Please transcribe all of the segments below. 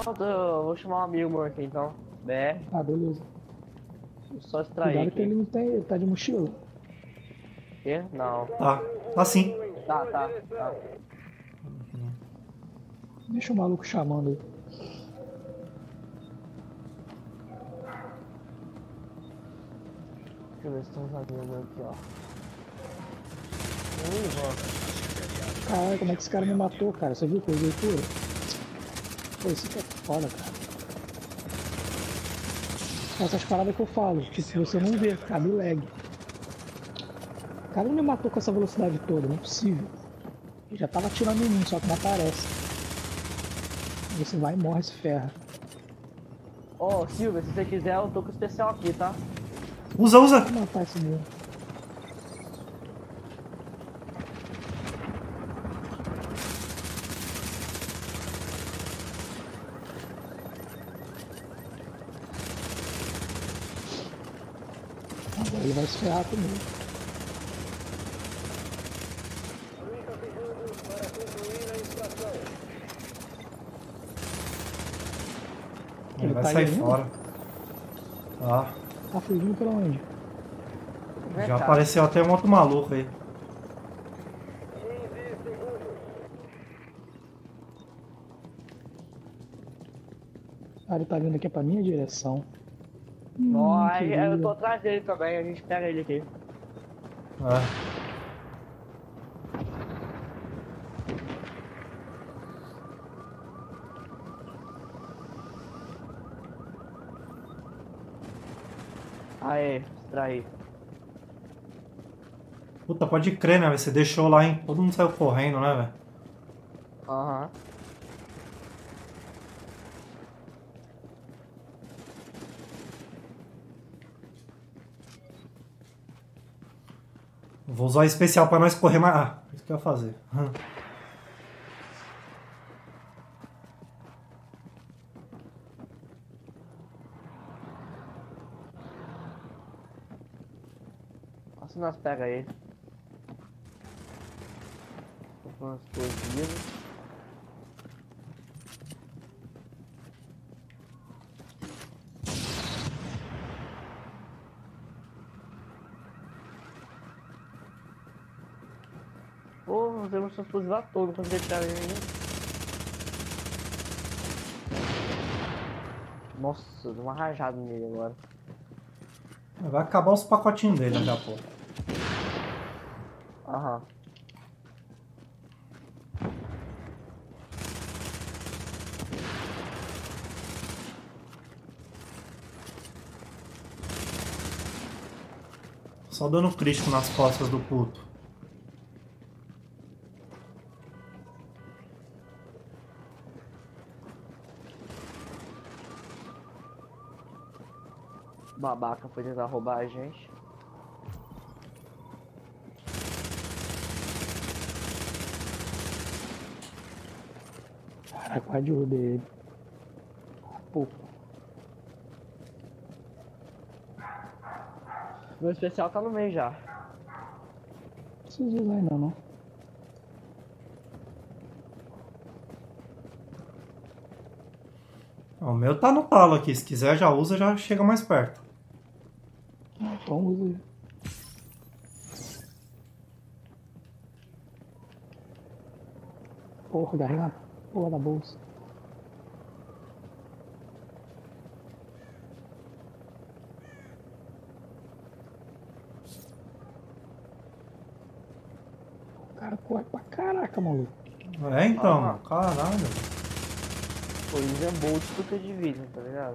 Pronto, eu vou chamar um amigo meu aqui então. BR, Ah, beleza. só extrair Cuidado que aqui. ele não tem, ele tá de mochila. Quê? Não. Tá, tá sim. Tá. Deixa o maluco chamando aí. Deixa eu ver se tem uns amigos meus aqui, ó. Ivan. Caralho, como é que esse cara me matou, cara? Você viu que eu usei cura? Pô, isso aqui é foda, cara. Essas paradas que eu falo, tipo, você não vê, cabe lag. O cara não me matou com essa velocidade toda, não é possível. Ele já tava atirando em mim, só que não aparece. Você vai e morre, se ferra. Ô, Silvia, se você quiser, eu tô com o especial aqui, tá? Usa, usa. Vou matar esse mesmo. Agora ele vai se ferrar comigo. Ele vai tá sair indo? fora. Tá. Tá fugindo pra onde? Já apareceu até um outro maluco aí. Ah, ele tá vindo aqui pra minha direção. Nossa, eu querido. tô atrás dele também, a gente pega ele aqui. É. Aê, extrair. Puta, pode crer, né? Você deixou lá, hein? Todo mundo saiu correndo, né, velho? Aham. Vou usar o especial pra nós correr mais. Ah, isso que eu ia fazer. Assim nós pega ele. Tô com umas explosivas. Pô, nós temos uma explosiva toda quando ele tirar ele ainda. Nossa, deu uma rajada nele agora. Vai acabar os pacotinhos dele daqui a pouco. Aham. Só dando crítico nas costas do puto. Babaca foi tentar roubar a gente. Caraca, quase derrubei ele. Pô, Meu especial tá no meio já. não preciso usar ainda não. O meu tá no talo aqui. Se quiser já usa, já chega mais perto. Então usa aí. Porra, agarrei na porra da bolsa. O cara corre pra caraca, maluco. É então, Ah. caralho. Pô, isso é bolt do que de vida, tá ligado?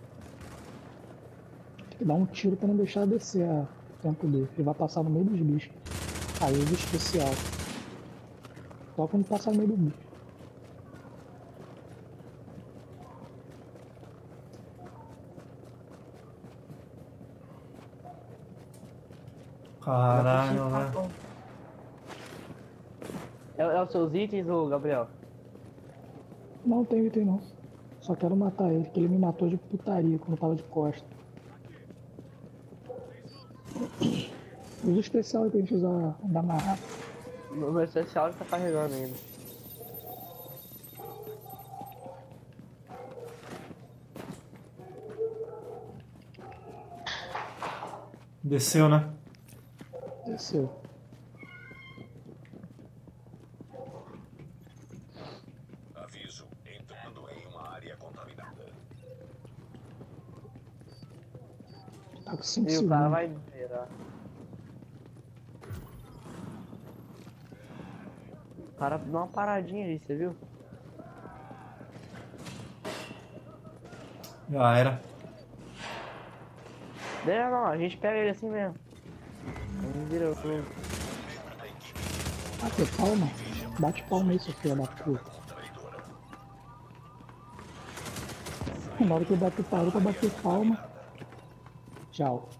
Tem que dar um tiro pra não deixar descer o tempo dele. Ele vai passar no meio dos bichos. Aí usa especial. Só quando passar no meio do bicho. Caralho, né? É os seus itens, ô Gabriel? Não tem item não. Só quero matar ele, que ele me matou de putaria quando eu tava de costa. Usa o especial aí pra gente usar da mais rápido. O meu especial tá carregando ainda. Desceu, né? Desceu. Aviso, entrando em uma área contaminada. Tá com 5 E o cara segundos. vai virar. O cara deu uma paradinha ali, você viu? Já era. Não, a gente pega ele assim mesmo. Vamos virar o jogo. Bate palma. Bate palma aí, seu filho da puta. Na hora que eu bater palma, pra bater palma. Tchau.